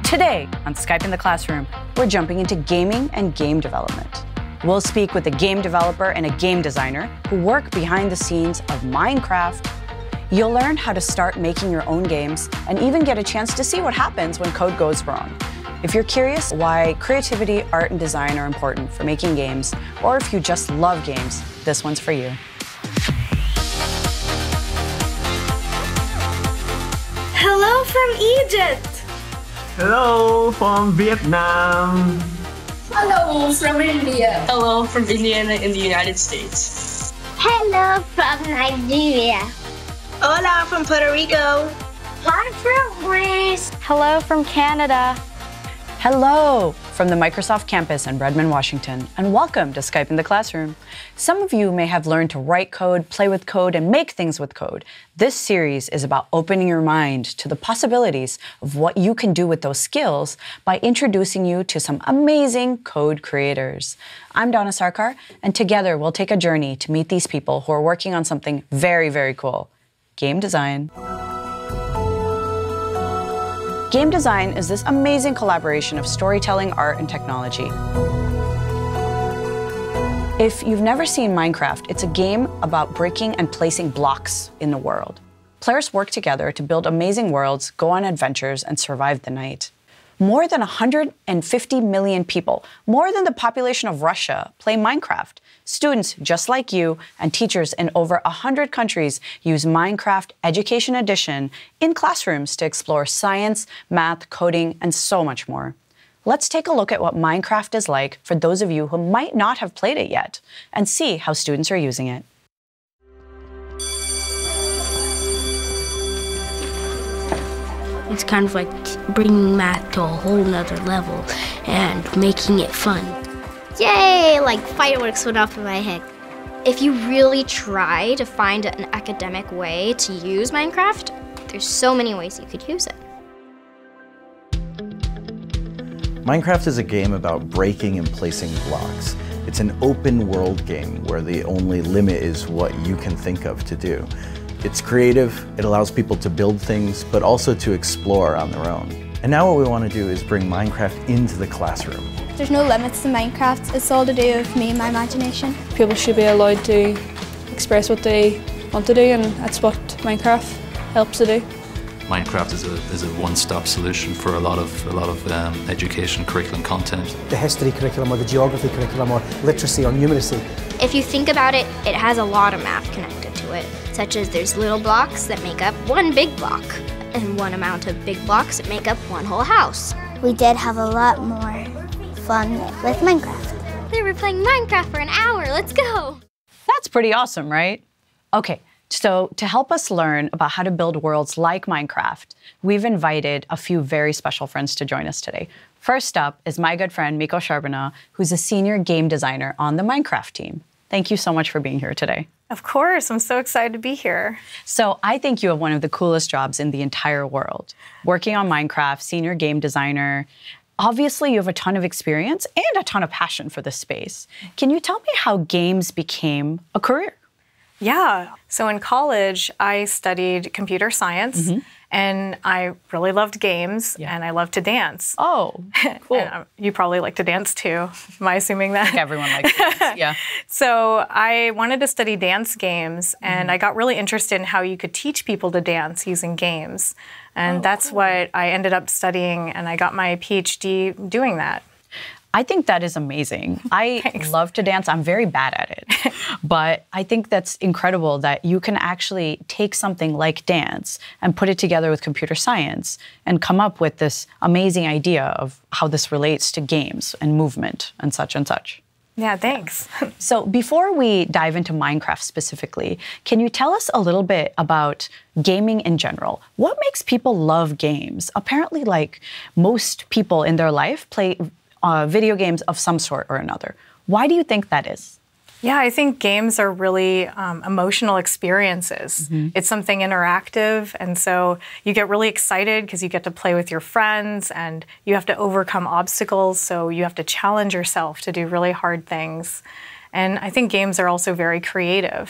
Today on Skype in the Classroom, we're jumping into gaming and game development. We'll speak with a game developer and a game designer who work behind the scenes of Minecraft. You'll learn how to start making your own games and even get a chance to see what happens when code goes wrong. If you're curious why creativity, art, and design are important for making games, or if you just love games, this one's for you. Hello from Egypt! Hello from Vietnam! Hello from India! Hello from Indiana in the United States. Hello from Nigeria. Hola from Puerto Rico. Hi from Greece. Hello from Canada. Hello from the Microsoft campus in Redmond, Washington, and welcome to Skype in the Classroom. Some of you may have learned to write code, play with code, and make things with code. This series is about opening your mind to the possibilities of what you can do with those skills by introducing you to some amazing code creators. I'm Donna Sarkar, and together we'll take a journey to meet these people who are working on something very, very cool: game design. Game design is this amazing collaboration of storytelling, art, and technology. If you've never seen Minecraft, it's a game about breaking and placing blocks in the world. Players work together to build amazing worlds, go on adventures, and survive the night. More than 150 million people, more than the population of Russia, play Minecraft. Students just like you and teachers in over 100 countries use Minecraft Education Edition in classrooms to explore science, math, coding, and so much more. Let's take a look at what Minecraft is like for those of you who might not have played it yet and see how students are using it. It's kind of like bringing math to a whole nother level and making it fun. Yay! Like fireworks went off in my head. If you really try to find an academic way to use Minecraft, there's so many ways you could use it. Minecraft is a game about breaking and placing blocks. It's an open world game where the only limit is what you can think of to do. It's creative, it allows people to build things, but also to explore on their own. And now what we want to do is bring Minecraft into the classroom. There's no limits to Minecraft. It's all to do with me and my imagination. People should be allowed to express what they want to do, and that's what Minecraft helps to do. Minecraft is a one-stop solution for a lot of education curriculum content. The history curriculum or the geography curriculum or literacy or numeracy. If you think about it, it has a lot of math connected to it, such as there's little blocks that make up one big block, and one amount of big blocks that make up one whole house. We did have a lot more fun with Minecraft. They were playing Minecraft for an hour. Let's go. That's pretty awesome, right? Okay, so to help us learn about how to build worlds like Minecraft, we've invited a few very special friends to join us today. First up is my good friend, Miko Charbonneau, who's a senior game designer on the Minecraft team. Thank you so much for being here today. Of course, I'm so excited to be here. So I think you have one of the coolest jobs in the entire world. Working on Minecraft, senior game designer. Obviously, you have a ton of experience and a ton of passion for this space. Can you tell me how games became a career? Yeah. So in college, I studied computer science, and I really loved games, and I loved to dance. Oh, cool. And, you probably like to dance too. Am I assuming that? I think everyone likes to dance, yeah. So I wanted to study dance games, and I got really interested in how you could teach people to dance using games. And that's cool. What I ended up studying, and I got my PhD doing that. I think that is amazing. I love to dance. I'm very bad at it. But I think that's incredible that you can actually take something like dance and put it together with computer science and come up with this amazing idea of how this relates to games and movement and such and such. Yeah, thanks. So before we dive into Minecraft specifically, can you tell us a little bit about gaming in general? What makes people love games? Apparently, like most people in their life play video games of some sort or another. Why do you think that is? Yeah, I think games are really emotional experiences. It's something interactive, and so you get really excited because you get to play with your friends, and you have to overcome obstacles, so you have to challenge yourself to do really hard things. And I think games are also very creative.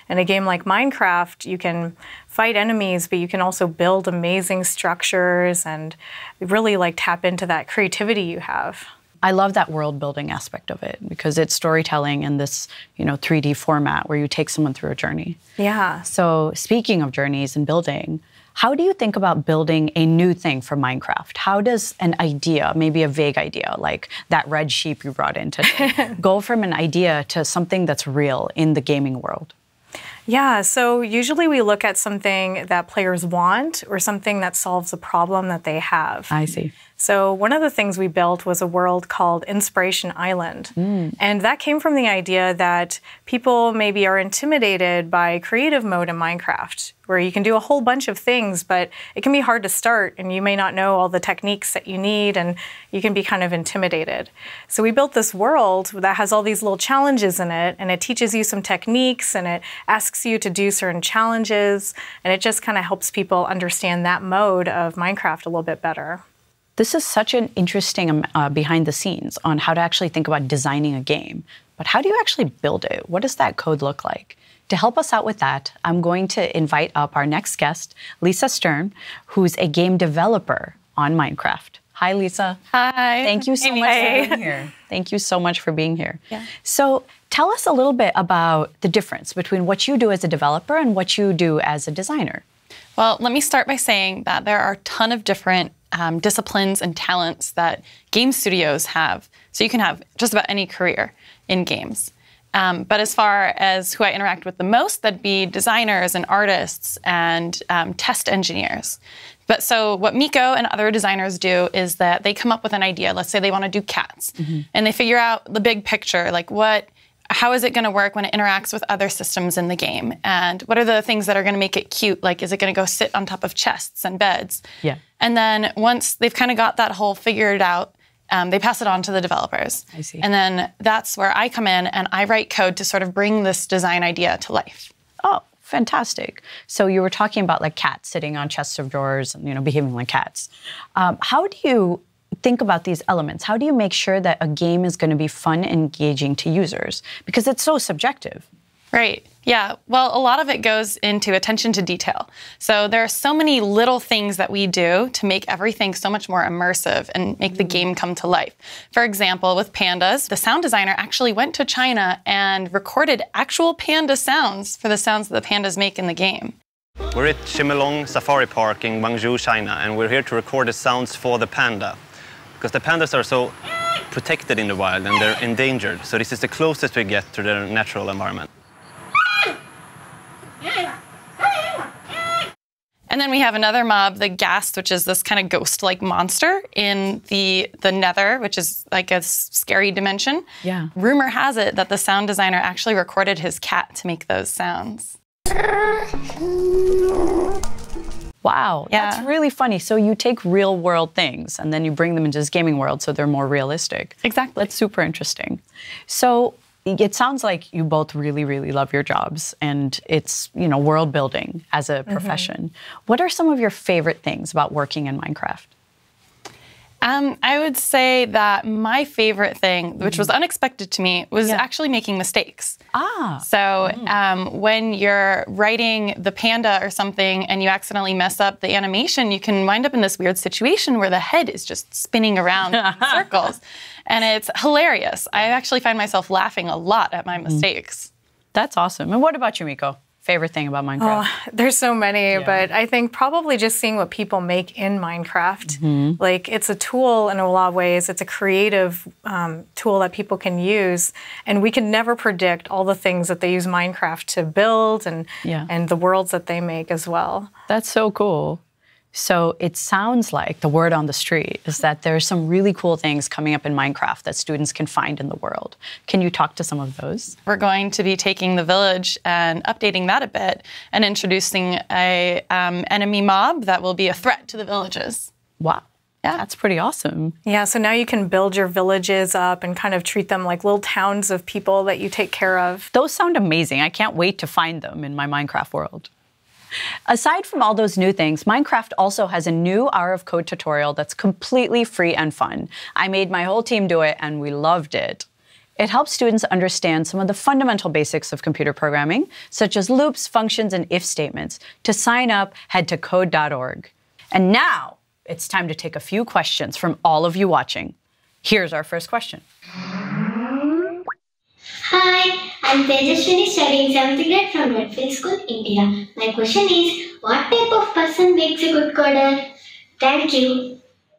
In a game like Minecraft, you can fight enemies, but you can also build amazing structures and really like tap into that creativity you have. I love that world building aspect of it because it's storytelling in this, 3D format where you take someone through a journey. Yeah. So speaking of journeys and building, how do you think about building a new thing for Minecraft? How does an idea, maybe a vague idea, like that red sheep you brought in today, go from an idea to something that's real in the gaming world? Yeah, so usually we look at something that players want or something that solves a problem that they have. I see. So one of the things we built was a world called Inspiration Island. And that came from the idea that people maybe are intimidated by creative mode in Minecraft, where you can do a whole bunch of things, but it can be hard to start and you may not know all the techniques that you need and you can be kind of intimidated. So we built this world that has all these little challenges in it, and it teaches you some techniques and it asks you to do certain challenges, and it just kind of helps people understand that mode of Minecraft a little bit better. This is such an interesting behind the scenes on how to actually think about designing a game. But how do you actually build it? What does that code look like? To help us out with that, I'm going to invite up our next guest, Lisa Sturm, who's a game developer on Minecraft. Hi, Lisa. Hi. Thank you so much for being here. Thank you so much for being here. Yeah. So tell us a little bit about the difference between what you do as a developer and what you do as a designer. Well, let me start by saying that there are a ton of different disciplines and talents that game studios have. So you can have just about any career in games. But as far as who I interact with the most, that'd be designers and artists and test engineers. But so what Miko and other designers do is that they come up with an idea. Let's say they want to do cats. And they figure out the big picture, like how is it going to work when it interacts with other systems in the game? And what are the things that are going to make it cute? Like, is it going to go sit on top of chests and beds? Yeah. And then once they've kind of got that whole figured out, they pass it on to the developers. I see. And then that's where I come in and I write code to sort of bring this design idea to life. Oh, fantastic. So you were talking about like cats sitting on chests of drawers and, behaving like cats. How do you think about these elements? How do you make sure that a game is going to be fun and engaging to users? Because it's so subjective. Right. Yeah. Well, a lot of it goes into attention to detail. So there are so many little things that we do to make everything so much more immersive and make the game come to life. For example, with pandas, the sound designer actually went to China and recorded actual panda sounds for the sounds that the pandas make in the game. We're at Chimelong Safari Park in Guangzhou, China, and we're here to record the sounds for the panda. Because the pandas are so protected in the wild and they're endangered. So this is the closest we get to their natural environment. And then we have another mob, the ghast, which is this kind of ghost-like monster in the nether, which is like a scary dimension. Yeah. Rumor has it that the sound designer actually recorded his cat to make those sounds. Wow, yeah. That's really funny. So you take real world things and then you bring them into this gaming world so they're more realistic. Exactly. That's super interesting. So it sounds like you both really, really love your jobs and it's, world building as a profession. What are some of your favorite things about working in Minecraft? I would say that my favorite thing, which was unexpected to me, was actually making mistakes. So when you're writing the panda or something and you accidentally mess up the animation, you can wind up in this weird situation where the head is just spinning around in circles. And it's hilarious. I actually find myself laughing a lot at my mistakes. That's awesome. And what about you, Miko? Favorite thing about Minecraft? Oh, there's so many, but I think probably just seeing what people make in Minecraft. Like, it's a tool in a lot of ways. It's a creative tool that people can use, and we can never predict all the things that they use Minecraft to build and the worlds that they make as well. That's so cool. So it sounds like the word on the street is that there's some really cool things coming up in Minecraft that students can find in the world. Can you talk to some of those? We're going to be taking the village and updating that a bit and introducing a enemy mob that will be a threat to the villages. Wow. Yeah, that's pretty awesome. Yeah, so now you can build your villages up and kind of treat them like little towns of people that you take care of. Those sound amazing. I can't wait to find them in my Minecraft world. Aside from all those new things, Minecraft also has a new Hour of Code tutorial that's completely free and fun. I made my whole team do it and we loved it. It helps students understand some of the fundamental basics of computer programming, such as loops, functions, and if statements. To sign up, head to code.org. And now it's time to take a few questions from all of you watching. Here's our first question. Hi, I'm Tejaswini studying 7th grade from Redfield School, India. My question is, what type of person makes a good coder? Thank you.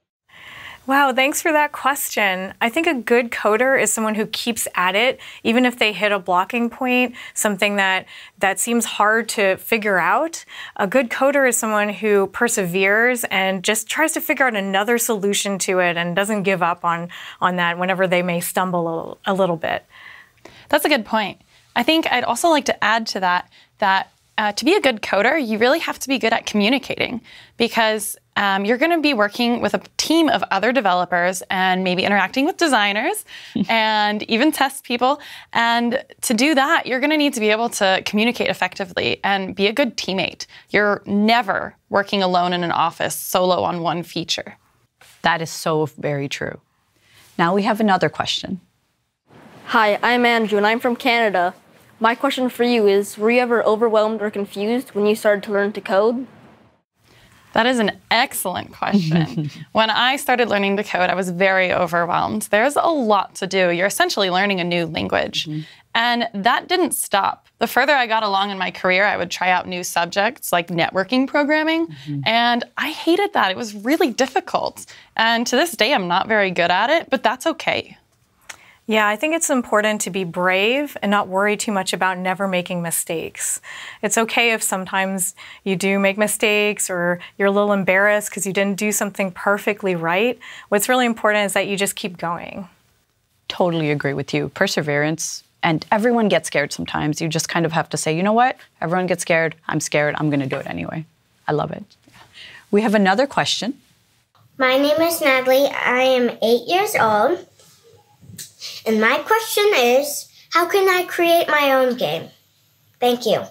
Wow, thanks for that question. I think a good coder is someone who keeps at it, even if they hit a blocking point, something that seems hard to figure out. A good coder is someone who perseveres and just tries to figure out another solution to it and doesn't give up on that whenever they may stumble a little bit. That's a good point. I think I'd also like to add to that to be a good coder, you really have to be good at communicating, because you're going to be working with a team of other developers and maybe interacting with designers and even test people. And to do that, you're going to need to be able to communicate effectively and be a good teammate. You're never working alone in an office solo on one feature. That is so very true. Now we have another question. Hi, I'm Andrew and I'm from Canada. My question for you is, were you ever overwhelmed or confused when you started to learn to code? That is an excellent question. When I started learning to code, I was very overwhelmed. There's a lot to do. You're essentially learning a new language. And that didn't stop. The further I got along in my career, I would try out new subjects like networking programming. And I hated that. It was really difficult. And to this day, I'm not very good at it, but that's okay. Yeah, I think it's important to be brave and not worry too much about never making mistakes. It's okay if sometimes you do make mistakes or you're a little embarrassed because you didn't do something perfectly right. What's really important is that you just keep going. Totally agree with you. Perseverance, and everyone gets scared sometimes. You just kind of have to say, you know what? Everyone gets scared. I'm scared. I'm going to do it anyway. I love it. We have another question. My name is Natalie. I am 8 years old. And my question is, how can I create my own game? Thank you.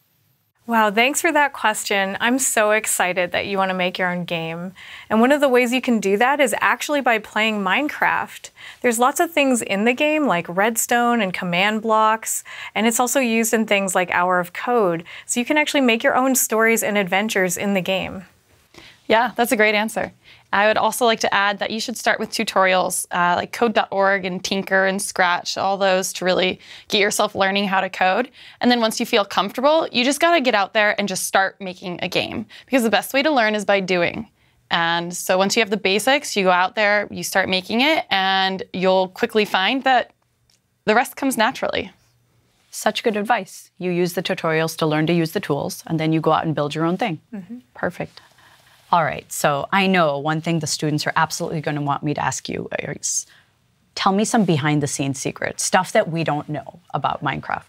Wow, thanks for that question. I'm so excited that you want to make your own game. And one of the ways you can do that is actually by playing Minecraft. There's lots of things in the game like redstone and command blocks, and it's also used in things like Hour of Code. So you can actually make your own stories and adventures in the game. Yeah, that's a great answer. I would also like to add that you should start with tutorials like code.org and Tinker and Scratch, all those to really get yourself learning how to code. And then once you feel comfortable, you just got to get out there and just start making a game, because the best way to learn is by doing. And so once you have the basics, you go out there, you start making it, and you'll quickly find that the rest comes naturally. Such good advice. You use the tutorials to learn to use the tools, and then you go out and build your own thing. Perfect. All right, so I know one thing the students are absolutely going to want me to ask you is, tell me some behind-the-scenes secrets, stuff that we don't know about Minecraft.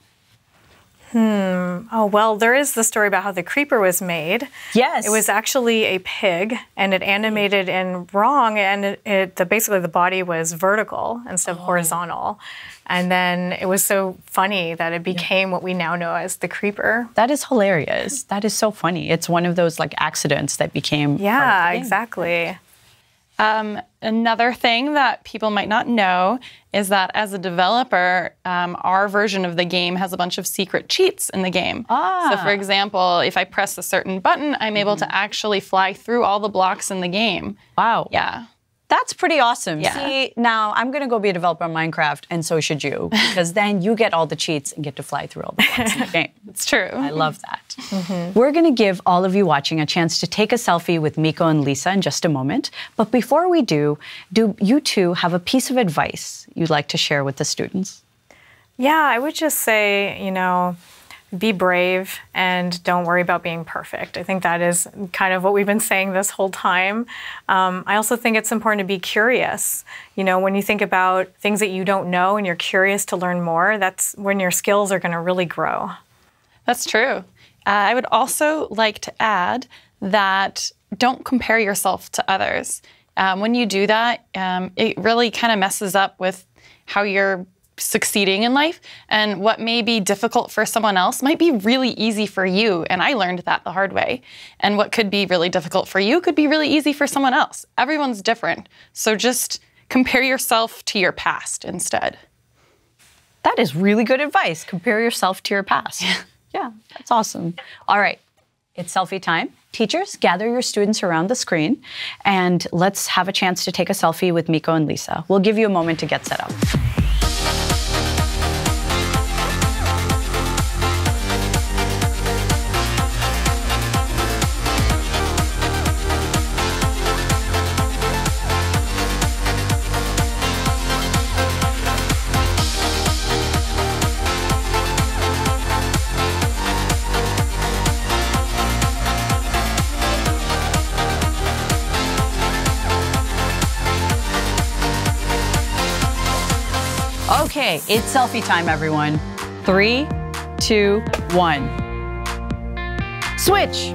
Oh, well, there is the story about how the creeper was made. Yes. It was actually a pig, and it animated in wrong, and basically the body was vertical instead of horizontal. And then it was so funny that it became what we now know as the creeper. That is hilarious. That is so funny. It's one of those like accidents that became Yeah, exactly. Another thing that people might not know is that as a developer, our version of the game has a bunch of secret cheats in the game. So for example, if I press a certain button, I'm able to actually fly through all the blocks in the game. Wow. Yeah. That's pretty awesome. Yeah. See, now I'm going to go be a developer on Minecraft, and so should you, because then you get all the cheats and get to fly through all the blocks in the game. It's true. I love that. We're going to give all of you watching a chance to take a selfie with Miko and Lisa in just a moment. But before we do you two have a piece of advice you'd like to share with the students? Yeah, I would just say, be brave and don't worry about being perfect. I think that is kind of what we've been saying this whole time. I also think it's important to be curious. When you think about things that you don't know and you're curious to learn more, that's when your skills are going to really grow. That's true. I would also like to add that don't compare yourself to others. When you do that, it really kind of messes up with how you're succeeding in life, and what may be difficult for someone else might be really easy for you, and I learned that the hard way. And what could be really difficult for you could be really easy for someone else. Everyone's different, so just compare yourself to your past instead. That is really good advice. Compare yourself to your past. Yeah, that's awesome. All right, it's selfie time. Teachers, gather your students around the screen and let's have a chance to take a selfie with Miko and Lisa. We'll give you a moment to get set up. Okay, it's selfie time, everyone. 3, 2, 1. Switch.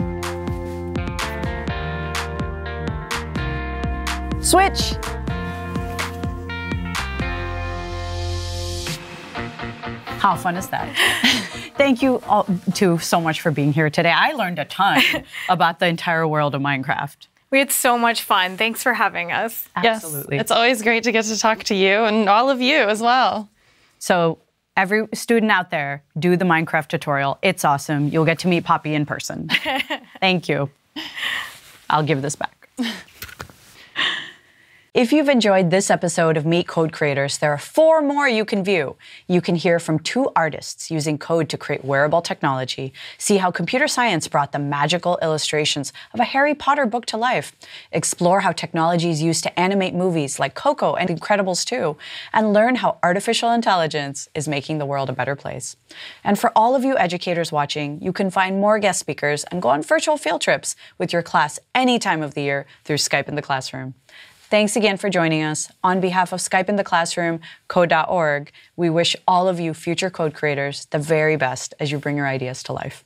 Switch. How fun is that? Thank you all two so much for being here today. I learned a ton about the entire world of Minecraft. We had so much fun. Thanks for having us. Absolutely. Yes, it's always great to get to talk to you and all of you as well. So every student out there, do the Minecraft tutorial. It's awesome. You'll get to meet Poppy in person. Thank you. I'll give this back. If you've enjoyed this episode of Meet Code Creators, there are 4 more you can view. You can hear from 2 artists using code to create wearable technology, see how computer science brought the magical illustrations of a Harry Potter book to life, explore how technology is used to animate movies like Coco and Incredibles 2, and learn how artificial intelligence is making the world a better place. And for all of you educators watching, you can find more guest speakers and go on virtual field trips with your class any time of the year through Skype in the Classroom. Thanks again for joining us. On behalf of Skype in the Classroom, Code.org, we wish all of you future code creators the very best as you bring your ideas to life.